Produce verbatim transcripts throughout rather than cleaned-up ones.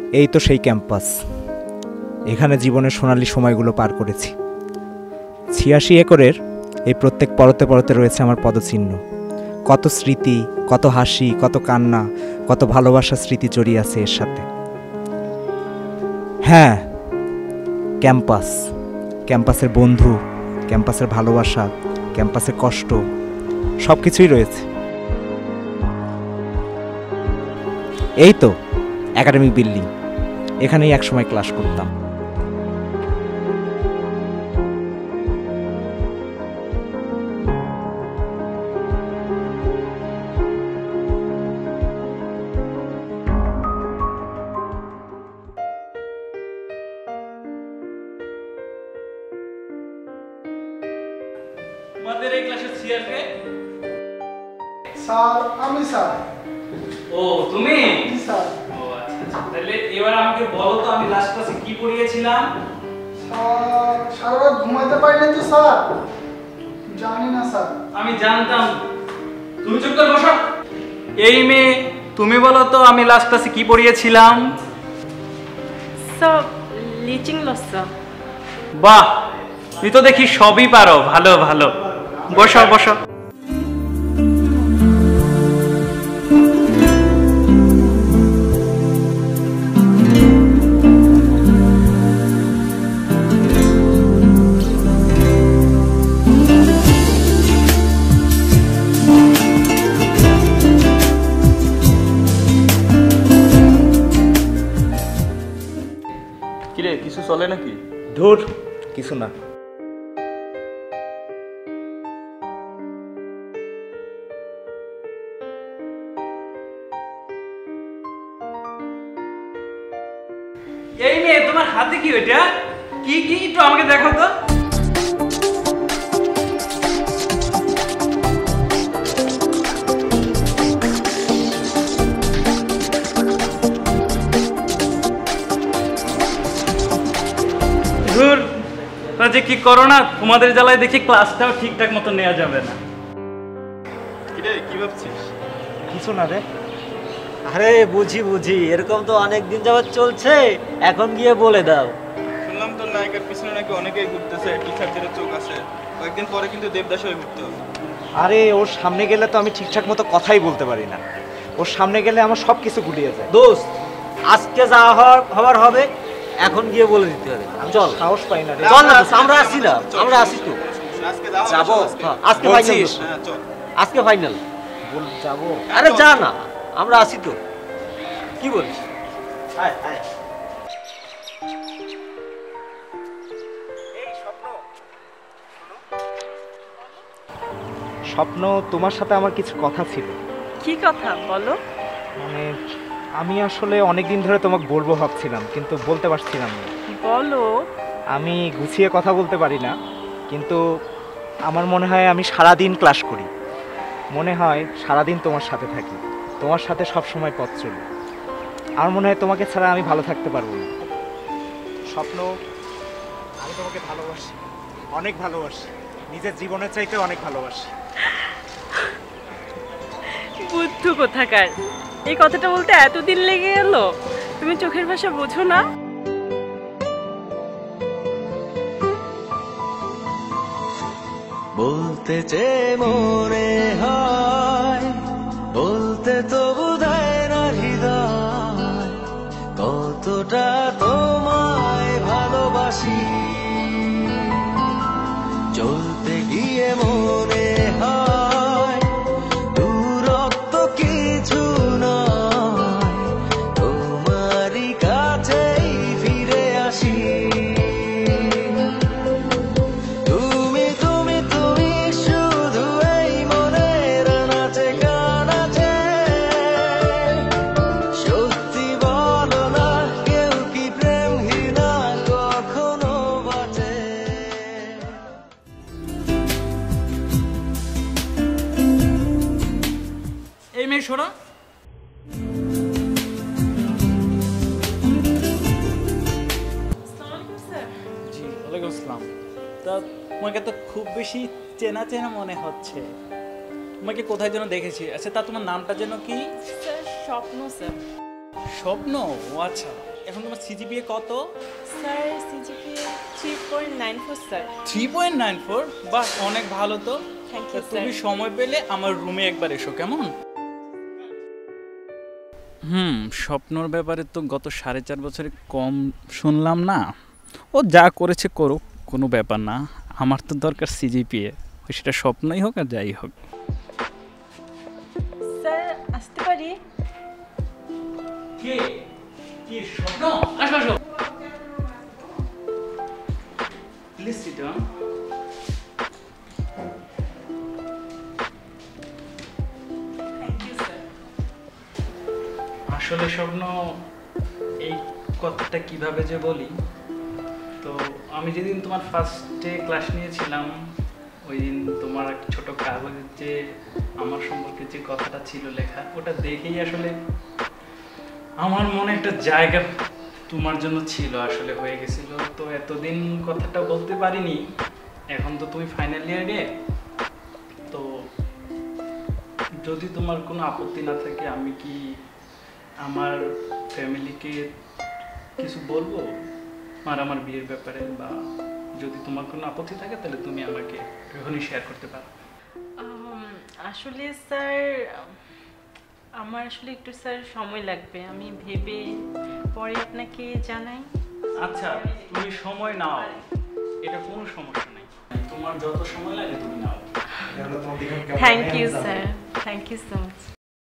এই তো সেই ক্যাম্পাস। এখানে জীবনের সোনালি সময়গুলো পার করেছি। ছিয়াশি একরের এই প্রত্যেক পরতে পরতে রয়েছে আমার পদচিহ্ন। কত স্মৃতি, কত হাসি, কত কান্না, কত ভালোবাসার স্মৃতি জড়িয়ে আছে এর সাথে। হ্যাঁ, ক্যাম্পাস, ক্যাম্পাসের বন্ধু, ক্যাম্পাসের ভালোবাসা, ক্যাম্পাসের কষ্ট, সব কিছুই রয়েছে। এই তো একাডেমিক বিল্ডিং, এখানেই একসময় ক্লাস করতাম। তোমাদের এই ক্লাসের সিআর কে? স্যার আমি স্যার। ও তুমি? জি স্যার। ও আচ্ছা, তাহলে এবার আমাকে বলো তো আমি লাস্ট ক্লাসে কি পড়িয়েছিলাম? স্যার সারা রাত ঘুমাতে পারিনি তো স্যার, জানি না স্যার। আমি জানতাম। তুমি চুপ করে বসো। এই মেয়ে, তুমি বলো তো আমি লাস্ট ক্লাসে কি পড়িয়েছিলাম? সব লিচিং লস্যা। বাহ, তুমি তো দেখি সবই পারো। ভালো ভালো, বসো বসো। কিরে, কিছু চলে নাকি? ধুর, কিছু না। এই মেয়ে, তোমার হাতে কি ওইটা? কি কি একটু আমাকে দেখো তো। ধুর, যে কি করো না, তোমাদের জ্বালায় দেখি ক্লাসটাও ঠিকঠাক মতো নেওয়া যাবে না। কিরে, কি ভাবছিস? কিছু না রে। আরে বুঝি বুঝি, এরকম তো অনেক দিন যাবত চলছে, এখন গিয়ে বলে দাও। শুনলাম তোর নায়িকার পিছনে নাকি অনেকেই ঘুরতেছে, টিচারদের চোখ আছে, কয়েকদিন পরে কিন্তু দেবদাস হয়ে ঘুরতে হবে। আরে ওর সামনে গেলে তো আমি ঠিকঠাক মতো কথাই বলতে পারি না। ওর সামনে গেলে আমার সব কিছু গুলিয়ে যায়। দোস্ত, আজকে যা হওয়ার হবার হবে, এখন গিয়ে বলে দিতে হবে। চল, সাহস পাই না রে। চল না দোস্ত, আমরা আসি না, আমরা আসি তো। আজকে যাবো, আজকে ফাইনাল। হ্যাঁ চল, আজকে ফাইনাল বল যাবো। আরে যা না, আমরা আসি তো। কি বলিস? আয় আয়। স্বপ্ন, তোমার সাথে আমার কিছু কথা ছিল। কি কথা বলো? মানে আমি আসলে অনেক দিন ধরে তোমাকে বলবো ভাবছিলাম, কিন্তু বলতে পারছিলাম না। বলো। আমি গুছিয়ে কথা বলতে পারি না, কিন্তু আমার মনে হয় আমি সারাদিন ক্লাস করি, মনে হয় সারাদিন তোমার সাথে থাকি, তোমার সাথে সব সময় পথ চলি। আমার মনে হয় তোমাকে ছাড়া আমি ভালো থাকতে পারবো না। স্বপ্ন, আমি তোমাকে ভালোবাসি, অনেক ভালোবাসি, নিজের জীবনের চাইতে অনেক ভালোবাসি। বুদ্ধু কোথাকার, এই কথাটা বলতে এতদিন লেগে গেল? তুমি চোখের ভাষা বোঝো না? বলতে চেয়ে মনে হয়, বলতে তো বোঝায় না হৃদয়, কতটা তোমায় ভালোবাসি। চলতে গিয়ে মনে হয় দূরত্ব কিছু নয়, তোমারই কাছেই ফিরে আসি। এই মেয়ে শোনো, জি ওয়ালাইকুম আসসালাম। তা তোমাকে তো খুব বেশি চেনা চেনা মনে হচ্ছে, তোমাকে কোথায় যেন দেখেছি। আচ্ছা, তা তোমার নামটা যেন কি? স্যার স্বপ্ন। স্যার স্বপ্ন? ও আচ্ছা, এখন তোমার সিজিপিএ কত? Sir CGPA three point nine four sir. Three point nine four বাহ, অনেক ভালো তো। Thank you sir. তুমি সময় পেলে আমার রুমে একবার এসো, কেমন? হুম, স্বপ্নর ব্যাপারে তো গত সাড়ে চার বছরে কম শুনলাম না। ও যা করেছে করুক, কোনো ব্যাপার না। আমার তো দরকার সিজিপিএ, সেটা স্বপ্নই হোক আর যাই হোক। স্যার আসতে পারি? কে কি স্বপ্ন? আসো আসো, please sit down. Thank you sir. আসলে স্বপ্ন, এই কথাটা কিভাবে যে বলি, তো আমি যেদিন তোমার ফার্স্টে ক্লাস নিয়েছিলাম ওই দিন তোমার একটা ছোট কাগজে যে আমার সম্পর্কে যে কথাটা ছিল লেখা, ওটা দেখেই আসলে আমার মনে একটা জায়গা তোমার জন্য ছিল, আসলে হয়ে গেছিল। তো এতদিন কথাটা বলতে পারিনি, এখন তো তুমি ফাইনাল ইয়ারে। তো যদি তোমার কোনো আপত্তি না থাকে, আমি কি আমার ফ্যামিলিকে কিছু বলবো আর আমার বিয়ের ব্যাপারে, বা যদি তোমার কোনো আপত্তি থাকে তাহলে তুমি আমাকে এখনই শেয়ার করতে পারো। আম, আসলে স্যার আমার আসলে একটু স্যার সময় লাগবে, আমি ভেবে পরে আপনাকে জানাই। আচ্ছা, তুমি সময় নাও, এটা কোনো সমস্যা নেই, তোমার যত সময় লাগে তুমি নাও। Thank you sir, thank you so much.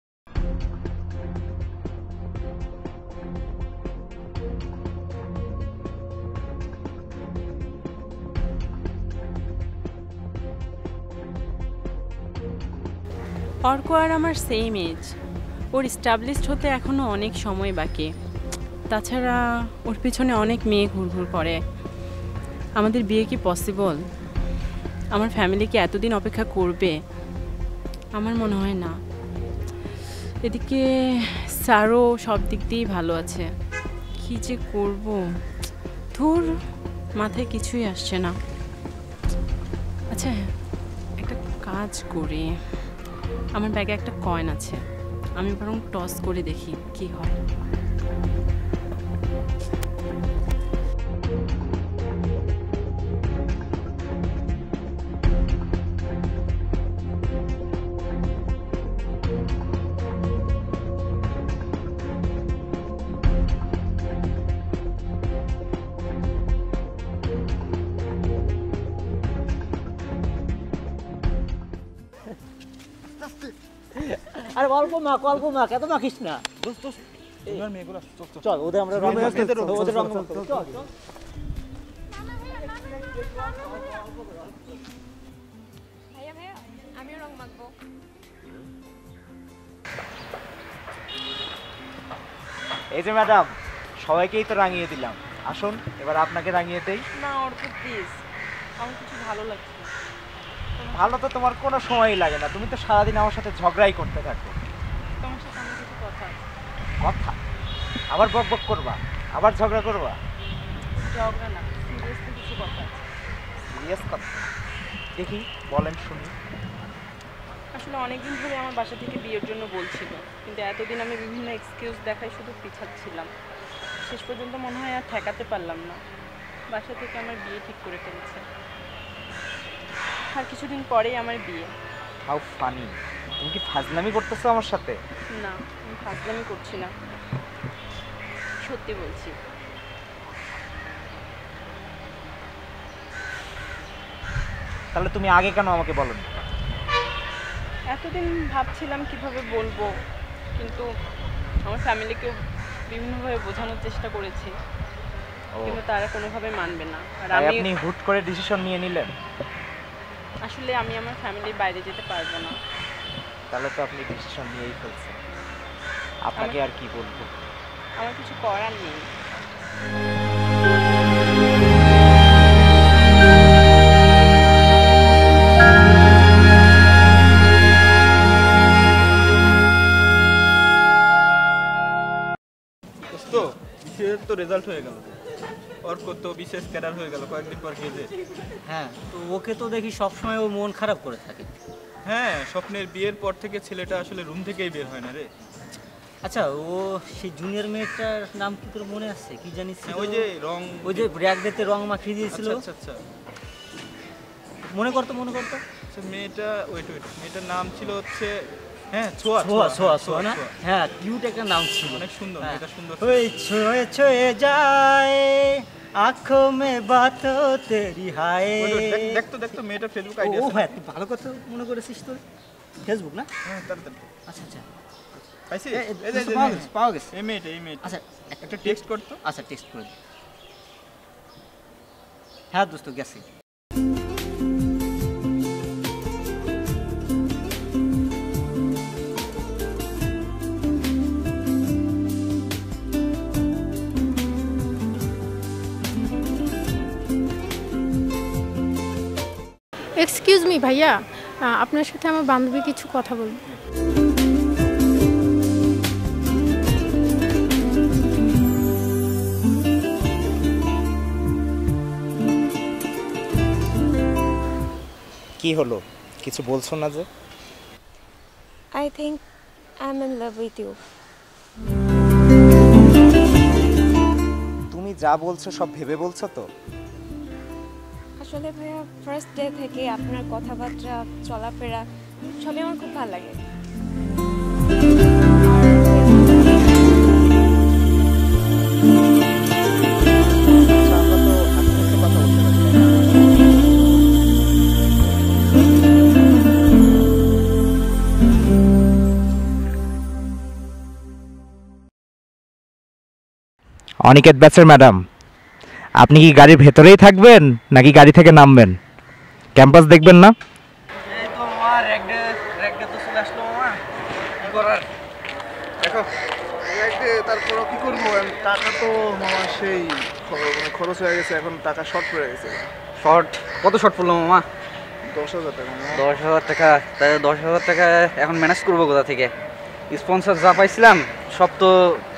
Arka আর আমার সেম এজ, ওর স্টাবলিশড হতে এখনও অনেক সময় বাকি। তাছাড়া ওর পিছনে অনেক মেয়ে ঘুরঘুর করে। আমাদের বিয়ে কি পসিবল? আমার ফ্যামিলি কি এতদিন অপেক্ষা করবে? আমার মনে হয় না। এদিকে স্যারও সব দিক দিয়েই ভালো আছে, কী যে করব, ধুর মাথায় কিছুই আসছে না। আচ্ছা একটা কাজ করি, আমার ব্যাগে একটা কয়েন আছে, আমি বরং টস করে দেখি কি হয়। আরে অল্প মাখ, অল্প মাখ, এত মাখিস না। চল ওদের আমরা রং মাখবো, ওদের রং মাখবো, চল চল। ভাইয়া ভাইয়া আমিও রং মাখবো। এই যে ম্যাডাম, সবাইকেই তো রাঙিয়ে দিলাম, আসুন এবার আপনাকে রাঙিয়ে দেই। না অর্ক প্লিজ, আমার কিছু ভালো লাগছে না। ভালো তো তোমার কোনো সময়ই লাগে না, তুমি তো সারাদিন আমার সাথে ঝগড়াই করতে থাকো। তোমার সাথে আমার কিছু কথা আছে। কথা আবার বক বক করবা, আবার ঝগড়া করবা? ঝগড়া না, সিরিয়াসলি কিছু কথা আছে। সিরিয়াস কথা? দেখি বলেন শুনি। আসলে অনেকদিন ধরে আমার বাসা থেকে বিয়ের জন্য বলছিল, কিন্তু এতদিন আমি বিভিন্ন এক্সকিউজ দেখাই শুধু পিছাচ্ছিলাম। শেষ পর্যন্ত মনে হয় আর ঠেকাতে পারলাম না, বাসা থেকে আমার বিয়ে ঠিক করে ফেলেছে। আর কিছুদিন পরেই আমার বিয়ে। How funny! তুমি কি ফাজলামি করতেছো আমার সাথে? না, আমি ফাজলামি করছি না, সত্যি বলছি। তাহলে তুমি আগে কেন আমাকে বলোনি? এতদিন ভাবছিলাম কিভাবে বলবো, কিন্তু আমার ফ্যামিলিকেও বিভিন্নভাবে বোঝানোর চেষ্টা করেছি, কিন্তু তারা কোনোভাবে মানবে না। আর আমি আপনি হুট করে ডিসিশন নিয়ে নিলেন? আসলে আমি আমার ফ্যামিলির বাইরে যেতে পারবো না। তাহলে তো আপনি ডিসিশন নিয়েই ফেলছেন, আপনাকে আর কি বলবো। আমার কিছু করার নেই। তো বিশেষ তো রেজাল্ট হয়ে গেল, অর্ক তো বিশেষ ক্যাডার হয়ে গেল কয়েকদিন পর গিয়ে। হ্যাঁ, তো ওকে তো দেখি সবসময় ও মন খারাপ করে থাকে। হ্যাঁ, স্বপ্নের বিয়ের পর থেকে ছেলেটা আসলে রুম থেকেই বের হয় না রে। আচ্ছা ও সেই জুনিয়র মেয়েটার নাম কি তোর মনে আছে? কি জানিস? ওই যে রং, ওই যে র্যাক দিতে রং মাখিয়ে দিয়েছিল। আচ্ছা আচ্ছা মনে করতো মনে করতো আচ্ছা মেয়েটা ওয়েট ওয়েট মেয়েটার নাম ছিল হচ্ছে হ্যাঁ ছোঁয়া ছোঁয়া ছোঁয়া ছোঁয়া না? হ্যাঁ কিউট একটা নাম ছিল, অনেক সুন্দর, মেয়েটা সুন্দর। ওই ছুঁয়ে ছুঁয়ে যায় আঁখোं में बातों तेरी हाय। দেখ তো দেখ তো মেয়েটা ফেসবুক আইডি ও আছে। হ্যাঁ তুই ভালো কথা মনে করেছিস তো, ফেসবুক না? হ্যাঁ তাড়াতাড়ি আচ্ছা আচ্ছা পাইছি। এ, এ, এই যে পাওয়া গেছে পাওয়া গেছে। এই মেয়েটা এই মেয়েটা আচ্ছা একটা টেক্সট করতো। আচ্ছা টেক্সট করে দে। হ্যাঁ দোস্ত গেছে। এক্সকিউজ মি ভাইয়া, আহ, আপনার সাথে আমার বান্ধবী কিছু কথা বলবো। কি হলো, কিছু বলছো না যে? I think I am in love with you. তুমি যা বলছো সব ভেবে বলছো তো? আসলে ভাইয়া ফার্স্ট ডে থেকে আপনার কথাবার্তা চলাফেরা সবই আমার খুব ভালো লাগে। আচ্ছা, আমরা তো আস্তে আস্তে কথা বলতে পারি, তাই না? অনিকেত ব্যাচের ম্যাডাম, আপনি কি গাড়ির ভেতরেই থাকবেন নাকি গাড়ি থেকে নামবেন? ক্যাম্পাস দেখবেন না? এই তো মামা র্যাক ডে র্যাক ডে তো চলে আসলো মামা, কি করার? দেখো তারপর কি করবো, আমি টাকা তো মামা সেই খ- মানে খরচ হয়ে গেছে, এখন টাকা শর্ট পড়ে গেছে। শর্ট কত শর্ট পড়লো মামা? দশ হাজার টাকা মামা। দশ হাজার টাকা? তাই দশ হাজার টাকা এখন ম্যানেজ করবো কোথা থেকে? স্পন্সর যা পাইছিলাম সব তো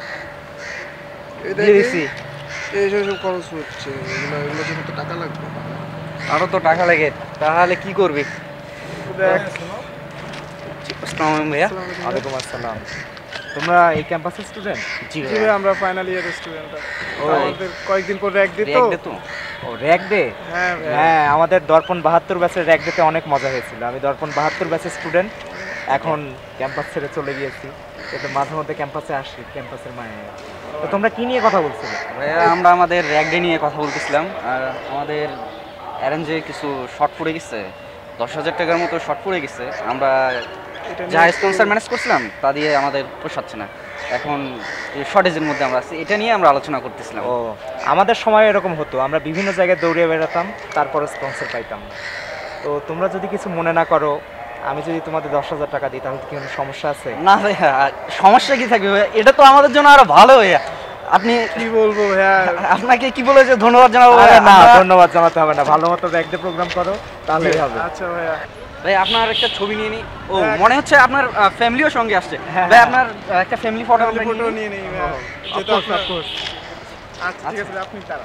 এই দিয়ে দেখি, দিছি। এই সব সব খরচ হচ্ছে, এগুলো এগুলোর জন্য তো টাকা লাগবে। আরও তো টাকা লাগে, তাহলে কি করবি? দেখ আসসালামু আলাইকুম ভাইয়া। ওয়ালাইকুম আসসালাম। তোমরা এই ক্যাম্পাসের স্টুডেন্ট? জি জি ভাই, আমরা ফাইনাল ইয়ার স্টুডেন্ট। ও। আমাদের কয়েকদিন পর র্যাক দিত। র্যাক ডে তো? ও র্যাক ডে। হ্যাঁ ভাই। হ্যাঁ, আমাদের দর্পণ বাহাত্তর ব্যাচের র্যাক ডেতে অনেক মজা হয়েছিল। আমি দর্পণ বাহাত্তর ব্যাচের স্টুডেন্ট, এখন ক্যাম্পাস ছেড়ে চলে গিয়েছি, কিন্তু মাঝে মধ্যে ক্যাম্পাসে আসি ক্যাম্পাসের মায়ে। তো তোমরা কি নিয়ে কথা বলছিলে? ভাইয়া আমরা আমাদের র্যাক ডে নিয়ে কথা বলতেছিলাম, আর আমাদের অ্যারেঞ্জে কিছু শর্ট পড়ে গেছে, দশ হাজার টাকার মতো শর্ট পড়ে গেছে। আমরা এটা যা নিয়ে স্পন্সর ম্যানেজ করছিলাম তা দিয়ে আমাদের পোষাচ্ছে না, এখন শর্টেজের মধ্যে আমরা আছি, এটা নিয়ে আমরা আলোচনা করতেছিলাম। ও, আমাদের সময় এরকম হতো, আমরা বিভিন্ন জায়গায় দৌড়িয়ে বেড়াতাম, তারপরে স্পন্সর পাইতাম না। তো তোমরা যদি কিছু মনে না করো, আমি যদি তোমাদের দশ হাজার টাকা দিই তাহলে কি কোনো সমস্যা আছে? না ভাইয়া, সমস্যা কি থাকবে ভাইয়া? এটা তো আমাদের জন্য আরো ভালো ভাইয়া। আপনি কি বলবো ভাইয়া, আপনাকে কি বলে যে ধন্যবাদ জানাবো? আরে ভাইয়া, না, আমরা- ধন্যবাদ জানাতে হবে না, ভালো মতো ব্যাগ দিয়ে প্রোগ্রাম করো তাহলেই হবে। আচ্ছা ভাইয়া। ভাই আপনার একটা ছবি নিয়ে নিই। ও হ্যাঁ। মনে হচ্ছে আপনার ফ্যামিলিও সঙ্গে আসছে। হ্যাঁ, ভাই হ্যাঁ। আপনার আহ, একটা ফ্যামিলি ফটো ফটো ফটো নিয়ে নেই ভাইয়া, যেহেতু course, আপনার- of course. আচ্ছা ঠিক আছে, আপনি তারা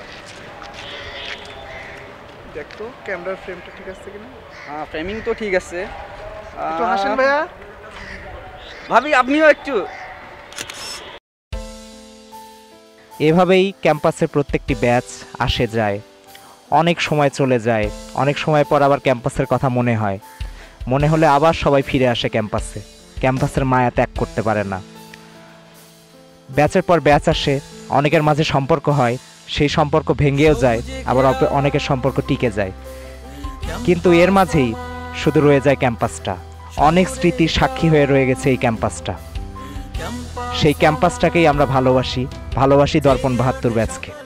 দেখতো ক্যামেরার ফ্রেমটা ঠিক আছে কিনা, ফ্রেমিং তো ঠিক আছে। একটু হাসেন ভাইয়া। ভাবি আপনিও একটু। এভাবেই ক্যাম্পাসের প্রত্যেকটি ব্যাচ আসে যায়, অনেক সময় চলে যায়, অনেক সময় পর আবার ক্যাম্পাসের কথা মনে হয়, মনে হলে আবার সবাই ফিরে আসে ক্যাম্পাসে, ক্যাম্পাসের মায়া ত্যাগ করতে পারে না। ব্যাচের পর ব্যাচ আসে, অনেকের মাঝে সম্পর্ক হয়, সেই সম্পর্ক ভেঙেও যায়, আবার অপ- অনেকের সম্পর্ক টিকে যায়, কিন্তু এর মাঝেই শুধু রয়ে যায় ক্যাম্পাসটা। অনেক স্মৃতির সাক্ষী হয়ে রয়ে গেছে এই ক্যাম্পাসটা। সেই ক্যাম্পাসটাকেই আমরা ভালোবাসি, ভালোবাসি দর্পণ বাহাত্তর ব্যাচকে।